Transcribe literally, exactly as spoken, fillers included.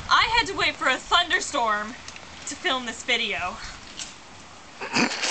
I had to wait for a thunderstorm to film this video.